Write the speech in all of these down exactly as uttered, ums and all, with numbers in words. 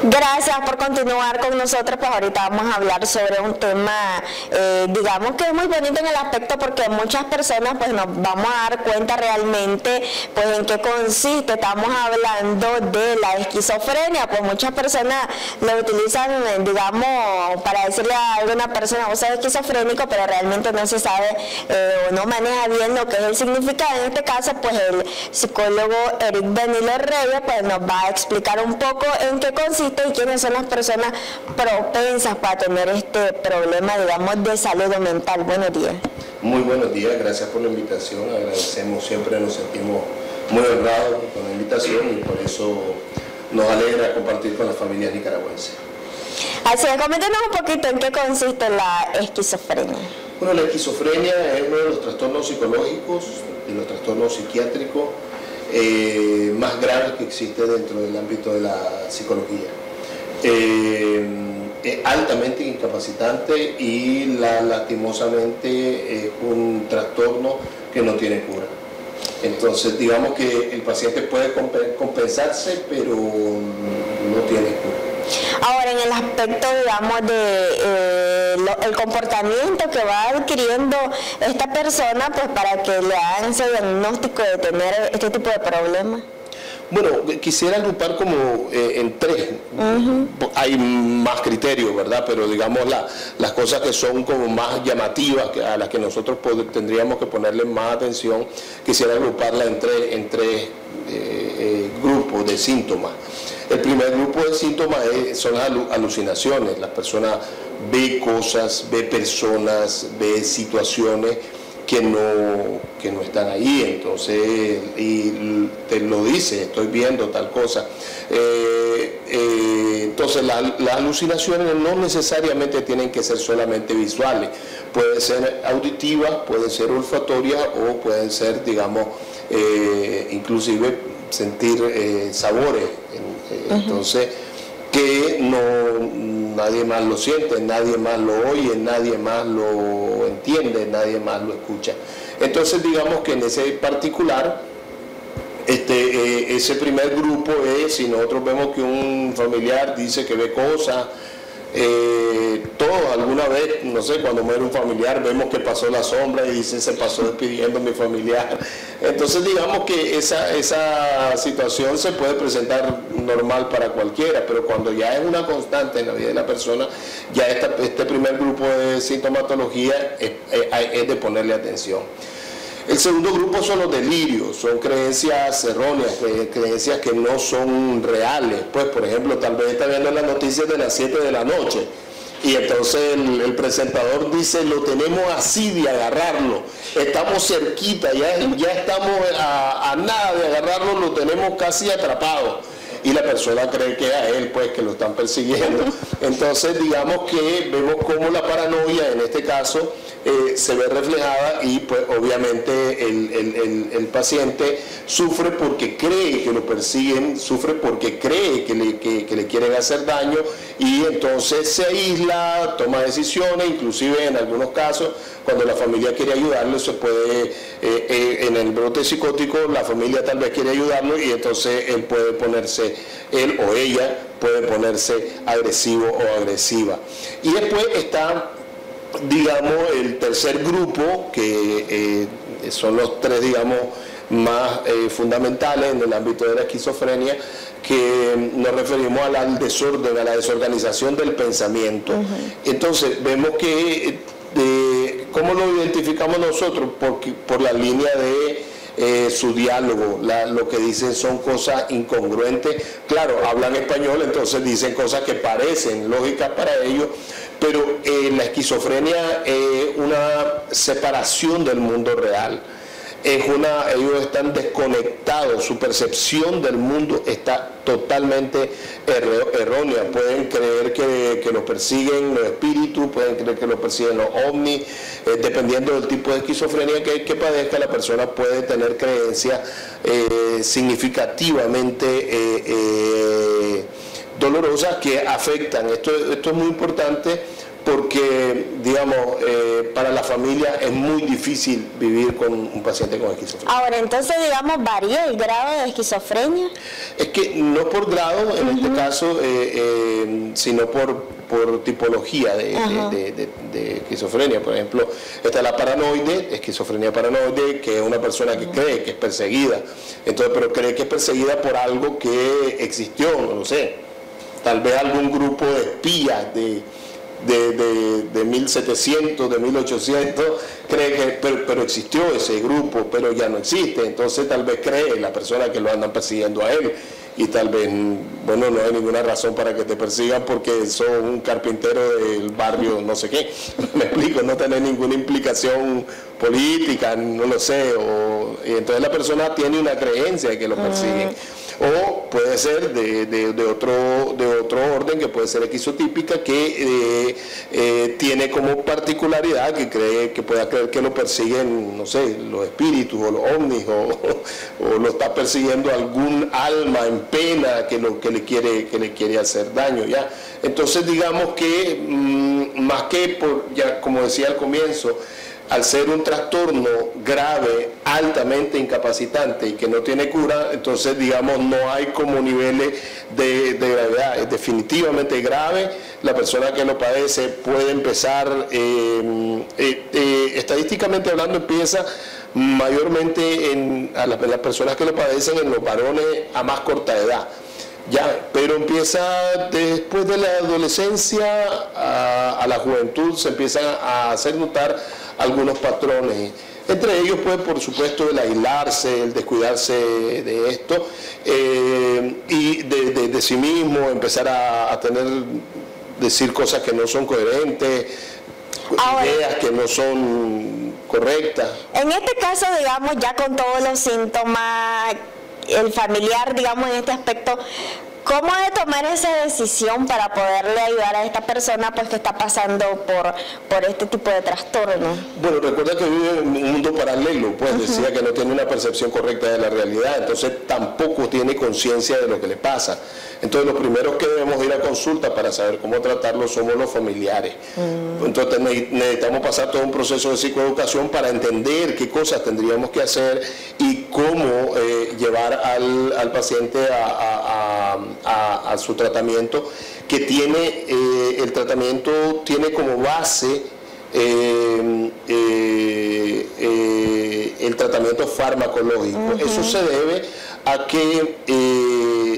Gracias por continuar con nosotros. Pues ahorita vamos a hablar sobre un tema, eh, digamos que es muy bonito en el aspecto porque muchas personas pues nos vamos a dar cuenta realmente pues en qué consiste. Estamos hablando de la esquizofrenia, pues muchas personas lo utilizan, digamos, para decirle a alguna persona, vos sos esquizofrénico, pero realmente no se sabe eh, o no maneja bien lo que es el significado. En este caso, pues el psicólogo Eric Danilo Reyes pues nos va a explicar un poco en qué consiste y quiénes son las personas propensas para tener este problema, digamos, de salud mental. Buenos días. Muy buenos días, gracias por la invitación, agradecemos, siempre nos sentimos muy honrados con la invitación y por eso nos alegra compartir con las familias nicaragüenses. Así es, coméntenos un poquito en qué consiste la esquizofrenia. Bueno, la esquizofrenia es uno de los trastornos psicológicos y los trastornos psiquiátricos eh, más graves que existe dentro del ámbito de la psicología. Eh, es altamente incapacitante y la, lastimosamente es un trastorno que no tiene cura. Entonces digamos que el paciente puede compensarse, pero no tiene cura. Ahora, en el aspecto, digamos, de eh, lo, el comportamiento que va adquiriendo esta persona, pues para que le hagan ese diagnóstico de tener este tipo de problemas. Bueno, quisiera agrupar como eh, en tres, uh-huh. Hay más criterios, ¿verdad? Pero digamos la, las cosas que son como más llamativas, que a las que nosotros pod- tendríamos que ponerle más atención, quisiera agruparla en tres, en tres eh, eh, grupos de síntomas. El primer grupo de síntomas es, son las alucinaciones. Las personas ve cosas, ve personas, ve situaciones que no, que no están ahí, entonces, y te lo dice, estoy viendo tal cosa. Eh, eh, entonces, la, las alucinaciones no necesariamente tienen que ser solamente visuales, pueden ser auditivas, pueden ser olfatorias o pueden ser, digamos, eh, inclusive sentir eh, sabores. Eh, uh-huh. Entonces, que no nadie más lo siente, nadie más lo oye, nadie más lo entiende, nadie más lo escucha. Entonces digamos que en ese particular, este, eh, ese primer grupo es, si nosotros vemos que un familiar dice que ve cosas, eh, todos alguna vez, no sé, cuando muere un familiar vemos que pasó la sombra y dicen se pasó despidiendo a mi familiar. Entonces digamos que esa, esa situación se puede presentar normal para cualquiera, pero cuando ya es una constante en la vida de la persona, ya esta, este primer grupo de sintomatología es, es, es de ponerle atención. El segundo grupo son los delirios, son creencias erróneas, creencias que no son reales. Pues, por ejemplo, tal vez está viendo las noticias de las siete de la noche y entonces el, el presentador dice, lo tenemos así de agarrarlo, estamos cerquita, ya, ya estamos a, a nada de agarrarlo, lo tenemos casi atrapado. Y la persona cree que es a él, pues, que lo están persiguiendo. Entonces, digamos que vemos cómo la paranoia, en este caso, eh, se ve reflejada y, pues, obviamente, el, el, el, el paciente sufre porque cree que lo persiguen, sufre porque cree que le, que, que le quieren hacer daño y entonces se aísla, toma decisiones, inclusive en algunos casos, cuando la familia quiere ayudarlo, se puede, eh, eh, en el brote psicótico, la familia tal vez quiere ayudarlo y entonces él puede ponerse, él o ella puede ponerse agresivo o agresiva. Y después está, digamos, el tercer grupo, que eh, son los tres, digamos, más eh, fundamentales en el ámbito de la esquizofrenia, que nos referimos al, al desorden, a la desorganización del pensamiento. Uh-huh. Entonces, vemos que de cómo lo identificamos nosotros por, por la línea de eh, su diálogo, la, lo que dicen son cosas incongruentes, claro, hablan español, entonces dicen cosas que parecen lógicas para ellos, pero eh, la esquizofrenia es una separación del mundo real. Es una, ellos están desconectados, su percepción del mundo está totalmente errónea. Pueden creer que, que los persiguen los espíritus, pueden creer que los persiguen los ovnis, eh, dependiendo del tipo de esquizofrenia que, que padezca, la persona puede tener creencias eh, significativamente eh, eh, dolorosas que afectan. Esto, esto es muy importante porque, digamos, eh, para la familia es muy difícil vivir con un paciente con esquizofrenia. Ahora, entonces, digamos, ¿varía el grado de esquizofrenia? Es que no por grado, en uh-huh. este caso, eh, eh, sino por, por tipología de, uh-huh. de, de, de, de esquizofrenia. Por ejemplo, está la paranoide, esquizofrenia paranoide, que es una persona que uh-huh. cree que es perseguida, entonces, pero cree que es perseguida por algo que existió, no lo sé, tal vez algún grupo de espías de... De, de, de mil setecientos, de mil ochocientos, cree que, pero, pero existió ese grupo, pero ya no existe, entonces tal vez cree la persona que lo andan persiguiendo a él, y tal vez, bueno, no hay ninguna razón para que te persigan porque sos un carpintero del barrio no sé qué, me explico, no tener ninguna implicación política, no lo sé, o, y entonces la persona tiene una creencia de que lo persiguen. Mm. O puede ser de, de, de, otro, de otro orden, que puede ser esquizotípica, que eh, eh, tiene como particularidad que cree que pueda creer que lo persiguen, no sé, los espíritus o los ovnis, o, o lo está persiguiendo algún alma en pena que, lo, que, le, quiere, que le quiere hacer daño, ¿ya? Entonces, digamos que, mmm, más que, por, ya como decía al comienzo, al ser un trastorno grave, altamente incapacitante y que no tiene cura, entonces, digamos, no hay como niveles de, de gravedad. Es definitivamente grave. La persona que lo padece puede empezar, eh, eh, eh, estadísticamente hablando, empieza mayormente en a las, las personas que lo padecen en los varones a más corta edad. Ya, pero empieza después de la adolescencia a, a la juventud, se empiezan a hacer notar algunos patrones, entre ellos pues por supuesto el aislarse, el descuidarse de esto, eh, y de, de, de sí mismo, empezar a, a tener, decir cosas que no son coherentes, ahora, ideas que no son correctas. En este caso, digamos, ya con todos los síntomas, el familiar, digamos, en este aspecto, ¿cómo ha de tomar esa decisión para poderle ayudar a esta persona pues que está pasando por, por este tipo de trastorno? Bueno, recuerda que vive en un mundo paralelo, pues uh-huh. decía que no tiene una percepción correcta de la realidad, entonces tampoco tiene conciencia de lo que le pasa. Entonces los primeros que debemos ir a consulta para saber cómo tratarlo somos los familiares. Uh-huh. Entonces necesitamos pasar todo un proceso de psicoeducación para entender qué cosas tendríamos que hacer y cómo eh, llevar al, al paciente a, a, a A, a su tratamiento, que tiene, eh, el tratamiento tiene como base eh, eh, eh, el tratamiento farmacológico. Uh-huh. Eso se debe a que eh,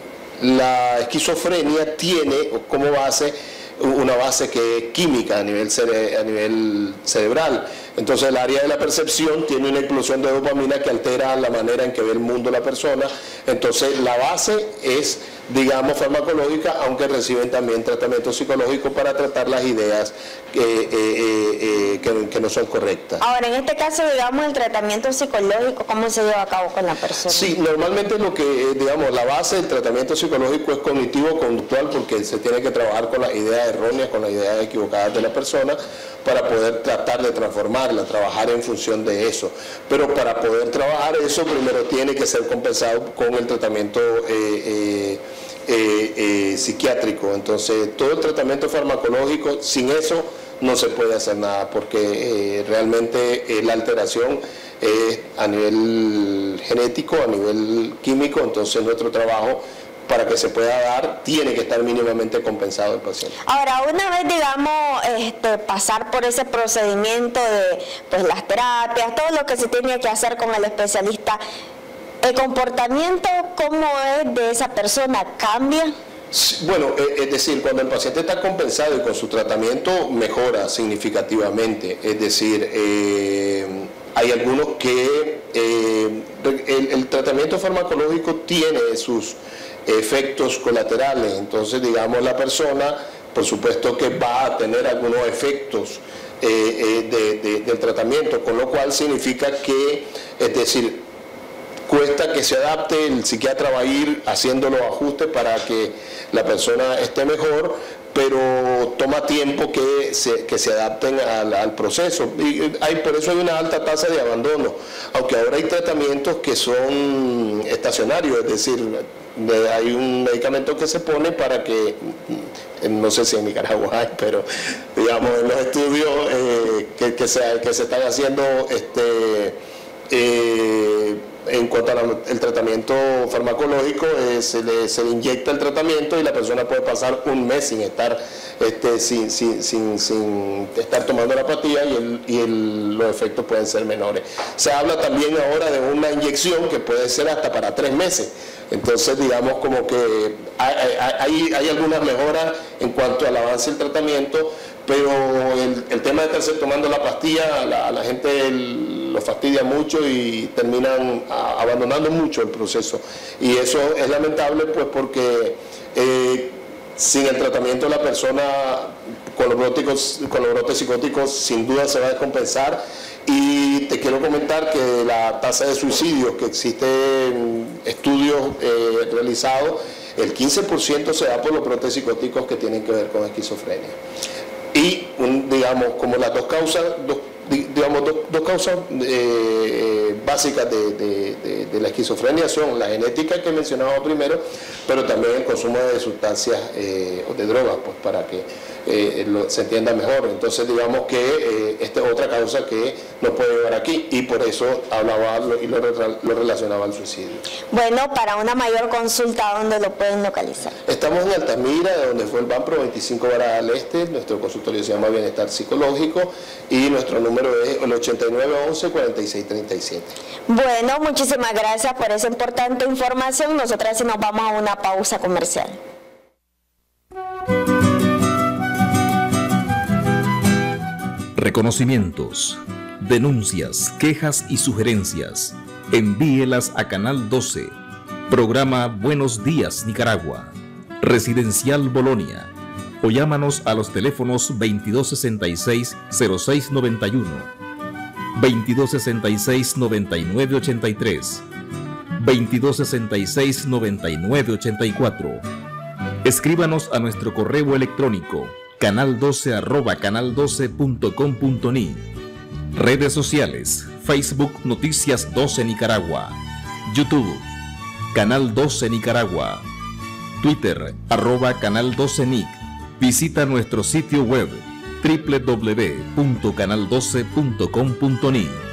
la esquizofrenia tiene como base una base que es química a nivel, cere a nivel cerebral. Entonces el área de la percepción tiene una explosión de dopamina que altera la manera en que ve el mundo la persona. Entonces la base es, digamos, farmacológica, aunque reciben también tratamiento psicológico para tratar las ideas eh, eh, eh, que, que no son correctas. Ahora, en este caso, digamos, el tratamiento psicológico, ¿cómo se lleva a cabo con la persona? Sí, normalmente lo que, digamos, la base del tratamiento psicológico es cognitivo-conductual, porque se tiene que trabajar con las ideas erróneas, con las ideas equivocadas de la persona, para poder tratar de transformarla, trabajar en función de eso. Pero para poder trabajar eso, primero tiene que ser compensado con el tratamiento eh, eh, eh, eh, psiquiátrico. Entonces, todo el tratamiento farmacológico, sin eso no se puede hacer nada, porque eh, realmente eh, la alteración es a nivel genético, a nivel químico. Entonces nuestro trabajo, para que se pueda dar, tiene que estar mínimamente compensado el paciente. Ahora, una vez, digamos, este, pasar por ese procedimiento de pues, las terapias, todo lo que se tiene que hacer con el especialista, ¿el comportamiento cómo es de esa persona? ¿Cambia? Bueno, es decir, cuando el paciente está compensado y con su tratamiento mejora significativamente, es decir, eh, hay algunos que eh, el, el tratamiento farmacológico tiene sus efectos colaterales, entonces, digamos, la persona, por supuesto que va a tener algunos efectos eh, eh, de, de, del tratamiento, con lo cual significa que, es decir, cuesta que se adapte, el psiquiatra va a ir haciendo los ajustes para que la persona esté mejor, pero toma tiempo que se, que se adapten al, al proceso. Y hay, por eso hay una alta tasa de abandono, aunque ahora hay tratamientos que son estacionarios, es decir, de, hay un medicamento que se pone para que, no sé si en Nicaragua hay, pero digamos en los estudios eh, que, que, se, que se están haciendo, este, eh, en cuanto al tratamiento farmacológico, eh, se, le, se le inyecta el tratamiento y la persona puede pasar un mes sin estar este, sin, sin, sin, sin estar tomando la pastilla y, el, y el, los efectos pueden ser menores. Se habla también ahora de una inyección que puede ser hasta para tres meses. Entonces, digamos como que hay, hay, hay algunas mejoras en cuanto al avance del tratamiento, pero el, el tema de estarse tomando la pastilla, a la, a la gente el, lo fastidia mucho y terminan a, abandonando mucho el proceso. Y eso es lamentable, pues porque eh, sin el tratamiento la persona con los, brotes, con los brotes psicóticos sin duda se va a descompensar. Y te quiero comentar que la tasa de suicidios, que existen estudios eh, realizados, el quince por ciento se da por los brotes psicóticos que tienen que ver con esquizofrenia. Y, un, digamos, como las dos causas, dos, digamos, dos, dos causas eh, básicas de, de, de, de la esquizofrenia son la genética que mencionaba primero, pero también el consumo de sustancias eh, o de drogas, pues para que eh, lo, se entienda mejor. Entonces, digamos que eh, esta es otra causa que nos puede llevar aquí y por eso hablaba lo, y lo, lo relacionaba al suicidio. Bueno, para una mayor consulta, ¿dónde lo pueden localizar? Estamos en Altamira, de donde fue el Banpro, veinticinco Varas al Este. Nuestro consultorio se llama Bienestar Psicológico y nuestro número es el ochenta y nueve once cuarenta y seis treinta y siete. Bueno, muchísimas gracias por esa importante información. Nosotras nos vamos a una pausa comercial. Reconocimientos, denuncias, quejas y sugerencias. Envíelas a Canal doce. Programa Buenos Días Nicaragua. Residencial Bolonia. O llámanos a los teléfonos veintidós sesenta y seis, cero seis noventa y uno, veintidós sesenta y seis, noventa y nueve ochenta y tres, veintidós sesenta y seis, noventa y nueve ochenta y cuatro. Escríbanos a nuestro correo electrónico canal doce arroba canal doce punto com punto ni. Redes sociales: Facebook Noticias doce Nicaragua, YouTube Canal doce Nicaragua, Twitter arroba Canal doce Nic. Visita nuestro sitio web doble u doble u doble u punto canal doce punto com punto ni.